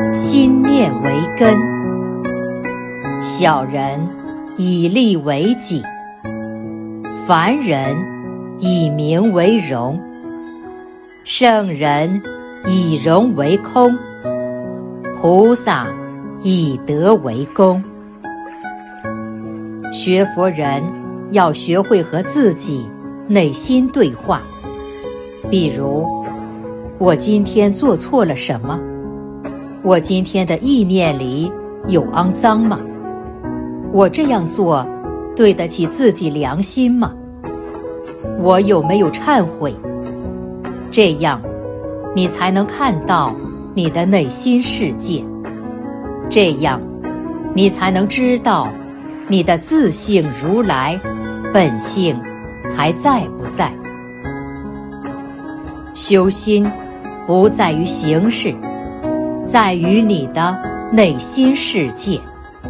心念为根。小人以利为己，凡人以名为荣，圣人以容为空，菩萨以德为功。学佛人要学会和自己内心对话，比如，我今天做错了什么？我今天的意念里有肮脏吗？我这样做对得起自己良心吗？我有没有忏悔？这样，你才能看到你的内心世界，这样，你才能知道你的自性如来本性还在不在。修心不在于形式，在于你的内心世界。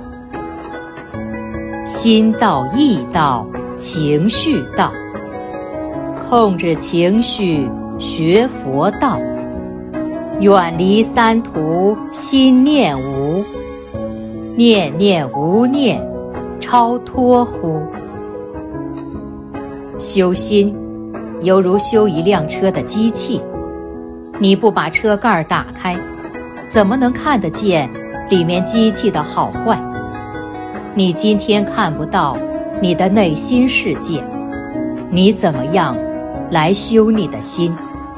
心道、意道、情绪道，控制情绪学佛道，远离三途心念无，念念无念超脱乎。修心犹如修一辆车的机器，你不把车盖打开，怎么能看得见里面机器的好坏？你今天看不到你的内心世界，你怎么样来修你的心？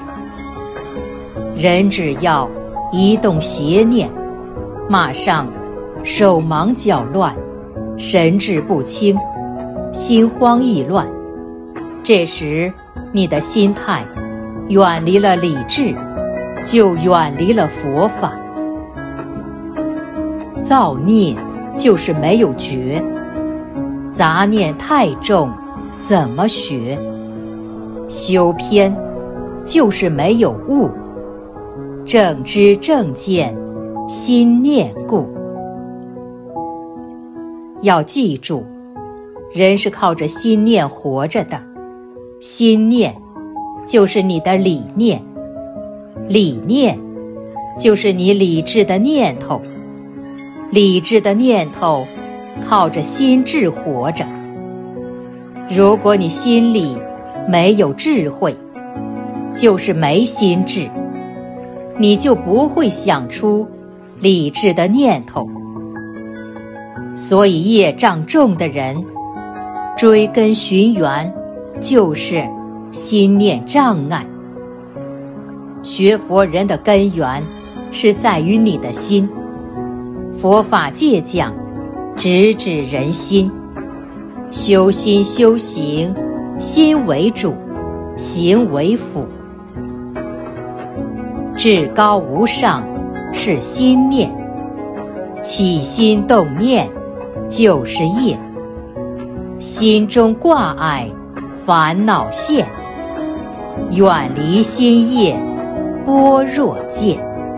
人只要一动邪念，马上手忙脚乱，神志不清，心慌意乱。这时你的心态远离了理智，就远离了佛法。造孽就是没有觉，杂念太重，怎么学？修偏就是没有悟，正知正见，心念故。要记住，人是靠着心念活着的，心念就是你的理念，理念就是你理智的念头，理智的念头靠着心智活着。如果你心里没有智慧，就是没心智，你就不会想出理智的念头。所以业障重的人，追根寻源就是心念障碍。学佛人的根源是在于你的心，佛法界讲直指人心，修心修行，心为主，行为辅。至高无上是心念，起心动念就是业，心中挂碍烦恼现，远离心业般若见。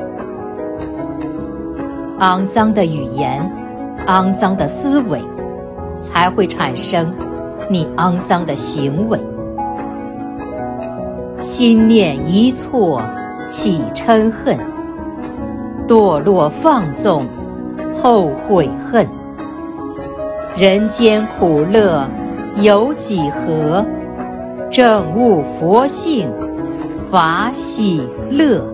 肮脏的语言，肮脏的思维，才会产生你肮脏的行为。心念一错起嗔恨，堕落放纵后悔恨。人间苦乐有几何？证悟佛性法喜乐。